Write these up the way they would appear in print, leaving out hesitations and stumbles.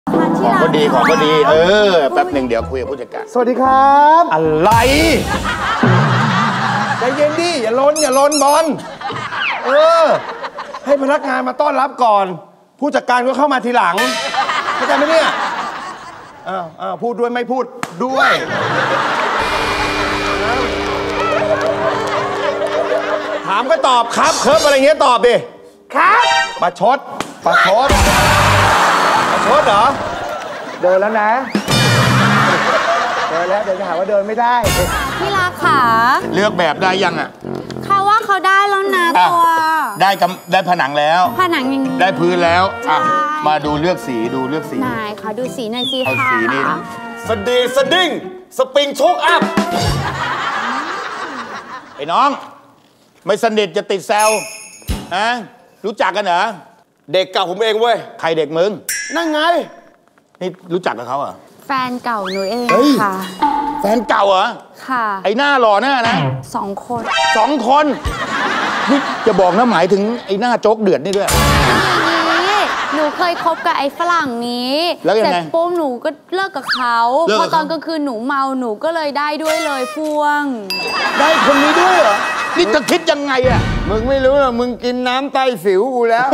ของก็ดีของก็ดีแป๊บหนึ่งเดี๋ยวคุยกับผู้จัดการสวัสดีครับอะไรใจเย็นดิอย่าล้นบอลให้พนักงานมาต้อนรับก่อนผู้จัดการก็เข้ามาทีหลังเข้าใจไหมเนี่ยพูดด้วยไม่พูดด้วยถามก็ตอบครับเคิร์ฟอะไรเงี้ยตอบดิครับประชดเหรอเดินแล้วนะเดินแล้วเดี๋ยวจะหาว่าเดินไม่ได้พี่รักค่ะเลือกแบบได้ยังอ่ะค่ะว่าเขาได้แล้วนะตัวได้ผนังแล้วผนังยังได้พื้นแล้วมาดูเลือกสีไหนขอดูสีหน่อยสิค่ะสีนี้สดิ้งสปริงโชคอัพไอ้น้องไม่สนิทจะติดแซวรู้จักกันเหรอเด็กเก่าผมเองเว้ยใครเด็กมึงนั่นไงนี่รู้จักกับเขาเหรอแฟนเก่าหนูเองค่ะแฟนเก่าเหรอค่ะไอ้หน้าหล่อหน้านะ 2 คนนี่จะบอกนะหมายถึงไอ้หน้าโจ๊กเดือดนี่ด้วยหนูเคยคบกับไอ้ฝรั่งนี้แล้วยังไงเสร็จปุ๊บหนูก็เลิกกับเขาพอตอนกลางคืนหนูเมาหนูก็เลยได้ด้วยเลยพวงได้คนนี้ด้วยเหรอนี่จะคิดยังไงอ่ะมึงไม่รู้หรอกมึงกินน้ำใต้สิวกูแล้ว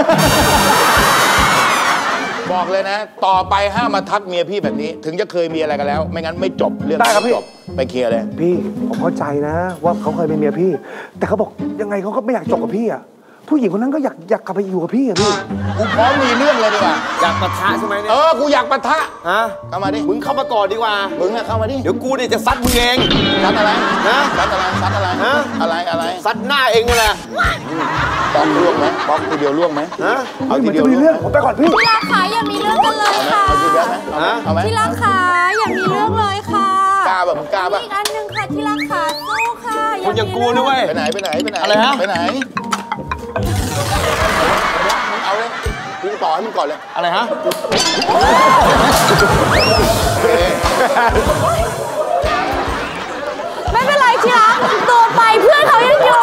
บอกเลยนะต่อไปห้ามมาทักเมียพี่แบบนี้ถึงจะเคยมีอะไรกันแล้วไม่งั้นไม่จบเรื่องได้ครับพี่จบไปเคลียร์เลยพี่ผมเข้าใจนะว่าเขาเคยเป็นเมียพี่แต่เขาบอกยังไงเขาก็ไม่อยากจบกับพี่อ่ะผู้หญิงคนนั้นก็อยากกลับไปอยู่กับพี่อะพี่กูพร้อมมีเรื่องเลยดีกว่าอยากปะทะใช่ไหมเนี่ยกูอยากปะทะเข้ามาดิมึงเข้ามาก่อนดีกว่ามึงเข้ามาดิเดี๋ยวกูเนี่ยจะซัดมึงเองซัดอะไรซัดอะไรซัดหน้าเองเลยป๊อกล่วงไหมป๊อกทีเดียวล่วงไหมเอาทีเดียวมีเรื่องผมไปก่อนพี่ที่รักขาอย่ามีเรื่องกันเลยค่ะที่รักขาอย่ามีเรื่องเลยค่ะกล้าแบบมึงกล้าป่ะอีกอันนึงค่ะที่รักขาสู้ค่ะคุณอย่ากูด้วยไปไหนอะไรฮะไปไหนเอาเลยมึงต่อให้มึงก่อนเลยอะไรฮะไม่เป็นไรที่รักตัวไปเพื่อนเขายังอยู่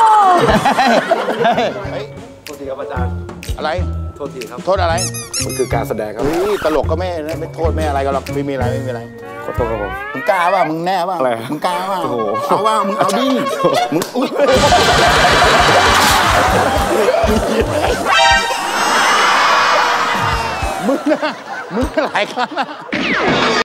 โทษทีครับอาจารย์อะไรโทษทีครับโทษอะไรมันคือการแสดงครับนี่ตลกก็ไม่โทษไม่อะไรก็หรอกไม่มีอะไรขอโทษครับผมมึงกล้าป่ะมึงแน่ป่ะอะไรมึงกล้าป่ะเอาว่ามึงเอาดิมึงมึงหลายครั้งนะ